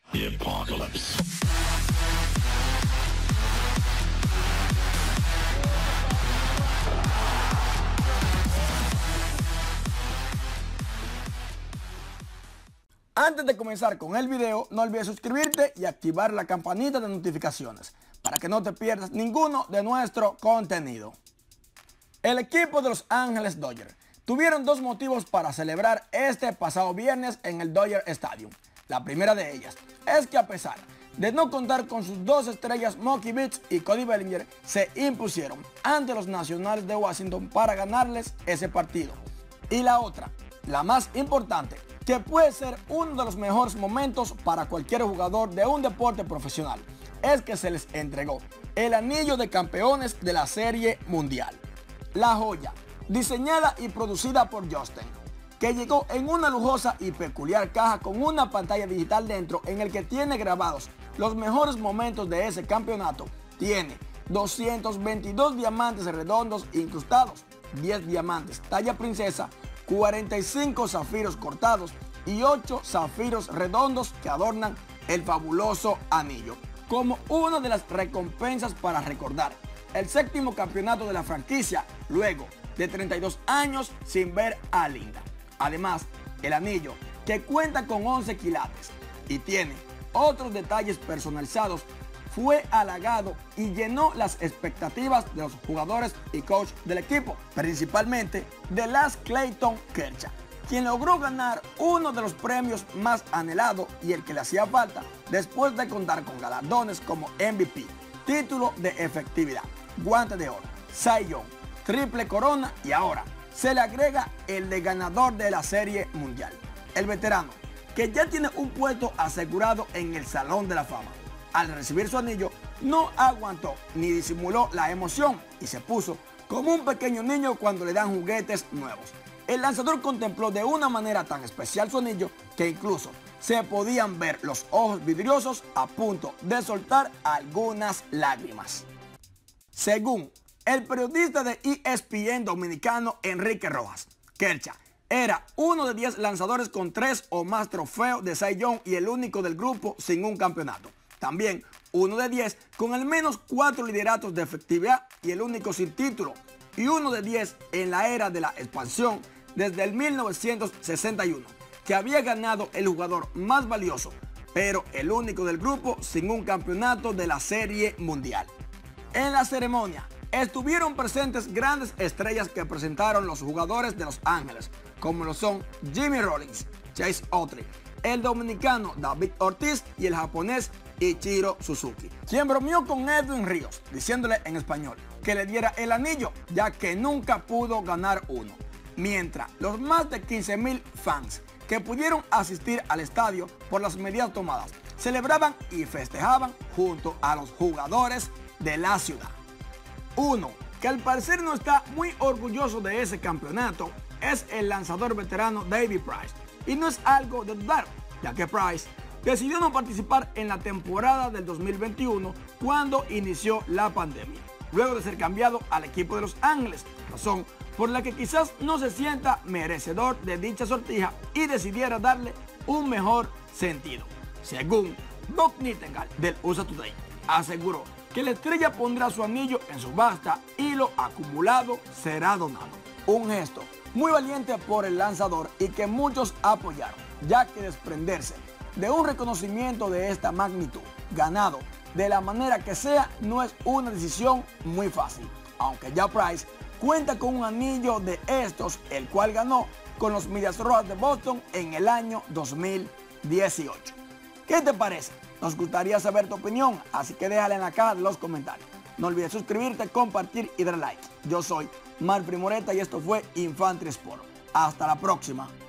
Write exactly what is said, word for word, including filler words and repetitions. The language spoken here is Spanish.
The Apocalypse. Antes de comenzar con el video, no olvides suscribirte y activar la campanita de notificaciones para que no te pierdas ninguno de nuestro contenido. El equipo de Los Ángeles Dodgers tuvieron dos motivos para celebrar este pasado viernes en el Dodger Stadium. La primera de ellas es que a pesar de no contar con sus dos estrellas Mookie Betts y Cody Bellinger, se impusieron ante los Nacionales de Washington para ganarles ese partido. Y la otra, la más importante, que puede ser uno de los mejores momentos para cualquier jugador de un deporte profesional, es que se les entregó el anillo de campeones de la Serie Mundial. La joya, diseñada y producida por Justin, que llegó en una lujosa y peculiar caja con una pantalla digital dentro en el que tiene grabados los mejores momentos de ese campeonato, tiene doscientos veintidós diamantes redondos incrustados, diez diamantes talla princesa, cuarenta y cinco zafiros cortados y ocho zafiros redondos que adornan el fabuloso anillo, como una de las recompensas para recordar el séptimo campeonato de la franquicia luego de treinta y dos años sin ver a Linda. Además, el anillo, que cuenta con once quilates y tiene otros detalles personalizados, fue halagado y llenó las expectativas de los jugadores y coach del equipo, principalmente de Lance Clayton Kershaw, quien logró ganar uno de los premios más anhelados y el que le hacía falta después de contar con galardones como M V P, título de efectividad, guante de oro, Cy Young, triple corona y ahora se le agrega el de ganador de la Serie Mundial. El veterano, que ya tiene un puesto asegurado en el Salón de la Fama, al recibir su anillo, no aguantó ni disimuló la emoción y se puso como un pequeño niño cuando le dan juguetes nuevos. El lanzador contempló de una manera tan especial su anillo que incluso se podían ver los ojos vidriosos a punto de soltar algunas lágrimas. Según el periodista de E S P N dominicano Enrique Rojas, Kershaw era uno de diez lanzadores con tres o más trofeos de Cy Young y el único del grupo sin un campeonato. También uno de diez con al menos cuatro lideratos de efectividad y el único sin título. Y uno de diez en la era de la expansión desde el mil novecientos sesenta y uno, que había ganado el jugador más valioso, pero el único del grupo sin un campeonato de la Serie Mundial. En la ceremonia estuvieron presentes grandes estrellas que presentaron los jugadores de Los Ángeles, como lo son Jimmy Rollins, Chase Utley, el dominicano David Ortiz y el japonés Ichiro Suzuki, quien bromeó con Edwin Ríos, diciéndole en español que le diera el anillo, ya que nunca pudo ganar uno. Mientras los más de quince mil fans que pudieron asistir al estadio por las medidas tomadas, celebraban y festejaban junto a los jugadores de la ciudad. Uno que al parecer no está muy orgulloso de ese campeonato es el lanzador veterano David Price. Y no es algo de dudar, ya que Price decidió no participar en la temporada del dos mil veintiuno cuando inició la pandemia, luego de ser cambiado al equipo de Los Ángeles, razón por la que quizás no se sienta merecedor de dicha sortija y decidiera darle un mejor sentido. Según Bob Nightingale del U S A Today, aseguró que la estrella pondrá su anillo en subasta y lo acumulado será donado. Un gesto muy valiente por el lanzador y que muchos apoyaron, ya que desprenderse de un reconocimiento de esta magnitud, ganado de la manera que sea, no es una decisión muy fácil, aunque ya Price cuenta con un anillo de estos, el cual ganó con los Medias Rojas de Boston en el año dos mil dieciocho. ¿Qué te parece? Nos gustaría saber tu opinión, así que déjala en la caja de los comentarios. No olvides suscribirte, compartir y dar like. Yo soy Mar Primoreta y esto fue Infantry Sport. Hasta la próxima.